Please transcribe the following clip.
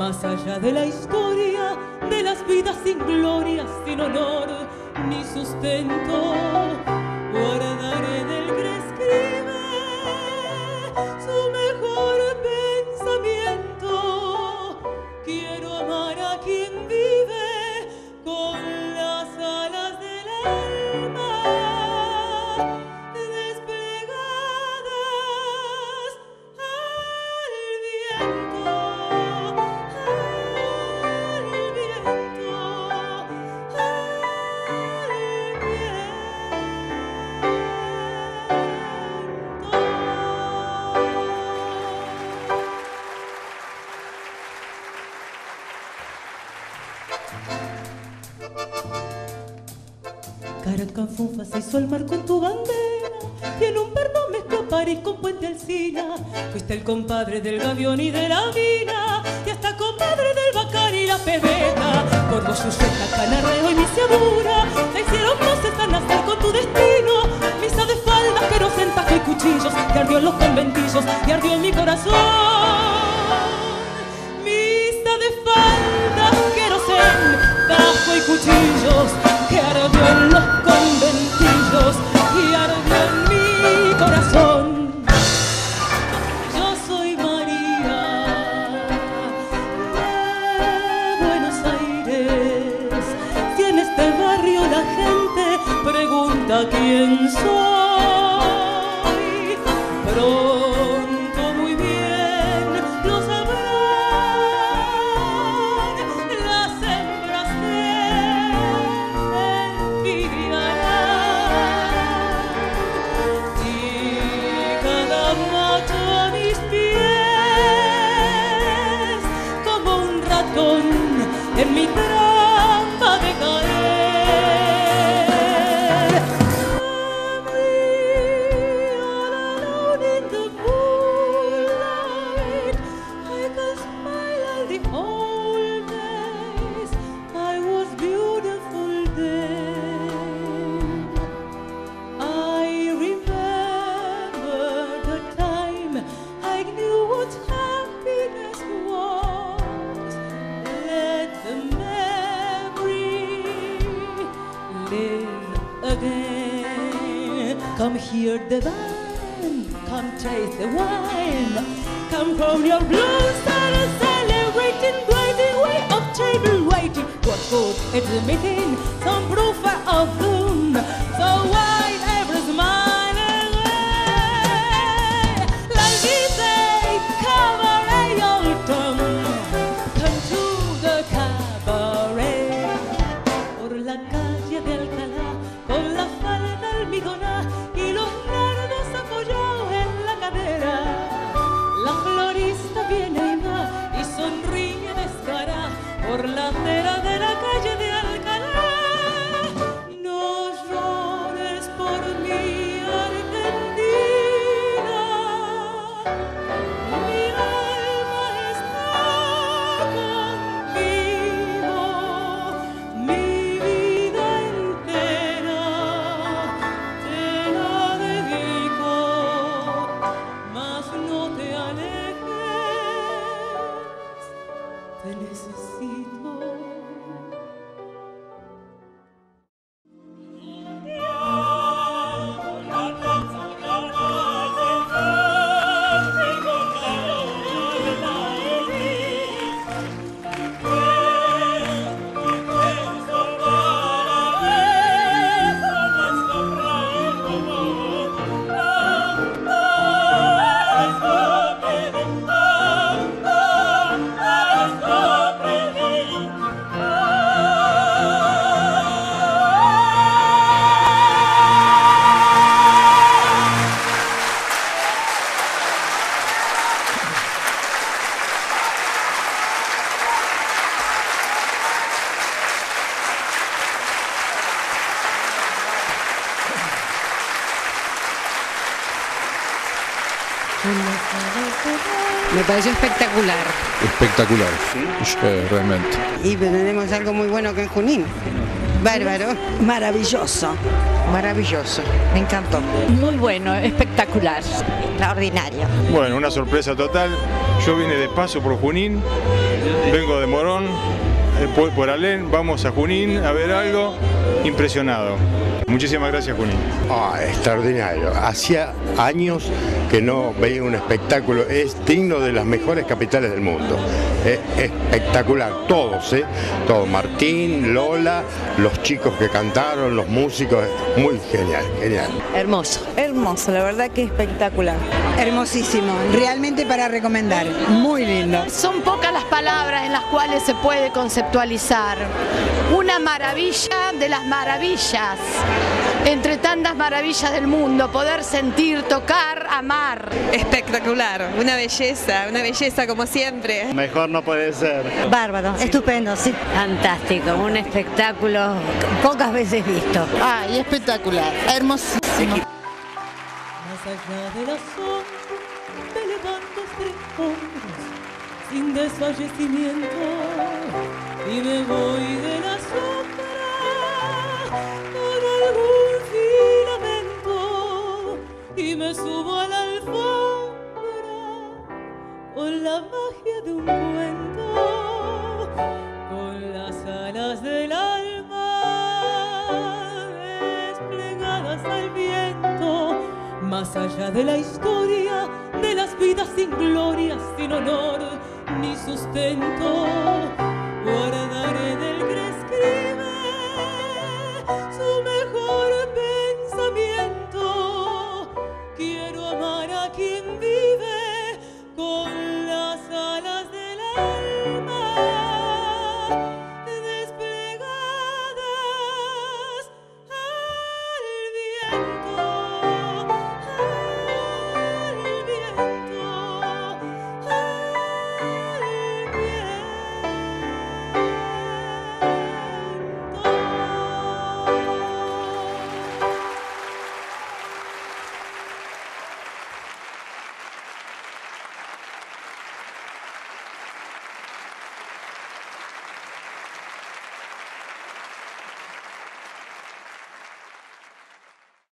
Más allá de la historia, de las vidas sin gloria, sin honor ni sustento, guardaré del que escribe su mejor pensamiento. Quiero amar a quien vive con las alas del alma desplegadas al viento, al viento, Caracanfunfa se hizo el mar con tu bandera y en un perno mezcló París con Puente Alsina. Fuiste el compadre del gavión y de la mina y hasta compadre del bacán y la pebeta. Por vos Yuyeta, Canarreo y Misiadura se hicieron voces a nacer con tu destino. Misa de faldas, pero sentajo y cuchillos, que ardió en los conventillos y ardió en mi corazón. Misa de faldas, querosén, tajo y cuchillos, que ardió en los conventillos y ardió en mi corazón. Yo soy María de Buenos Aires. Si en este barrio la gente pregunta quién soy, pronto muy bien lo sabrán las hembras que envidiarán, y cada macho a mis pies como un ratón en mi trampa de caer. All alone in the moonlight, I can smile at the old days I was beautiful then. I remember the time I knew what happiness was. Let the memory live again. Come hear the band, come taste the wine, come from your blues and celebrating, blinding way of table waiting. What good it's meeting some proof of doom, so wide every smile away. Like this a cabaret old tongue, come to the cabaret. Por la calle de Alcalá, con la falda almidonada y los nardos apoyados en la cadera, la florista viene y va y sonríe descarada por la acera de la calle de Alcalá. No llores por mí, Argentina, mi alma está contigo, mi vida entera te la dedico, mas no te alejes, te necesito. Me pareció espectacular. Espectacular, realmente. Y tenemos algo muy bueno que en Junín. Bárbaro. Maravilloso. Maravilloso. Me encantó. Muy bueno, espectacular. Extraordinario. Bueno, una sorpresa total. Yo vine de paso por Junín, vengo de Morón, por Alén, vamos a Junín a ver algo, impresionado. Muchísimas gracias, Junín. Extraordinario. Hacía años que no veía un espectáculo. Es digno de las mejores capitales del mundo. Es espectacular. Todos, Todo. Martín, Lola, los chicos que cantaron, los músicos. Muy genial, genial. Hermoso. Hermoso, la verdad que espectacular. Hermosísimo, realmente para recomendar. Muy lindo. Son pocas las palabras en las cuales se puede conceptualizar. Una maravilla de las maravillas. Entre tantas maravillas del mundo, poder sentir, tocar, amar. Espectacular, una belleza como siempre. Mejor no puede ser. Bárbaro, estupendo, sí. Fantástico, un espectáculo pocas veces visto. Ay, espectacular, hermosísimo. Más allá de la sombra me levanto entre hombros sin desfallecimiento y me voy de la sombra con algún filamento y me subo a la alfombra con la magia de un cuento, con las alas del alma desplegadas al viento. Más allá de la historia, de las vidas sin gloria, sin honor ni sustento,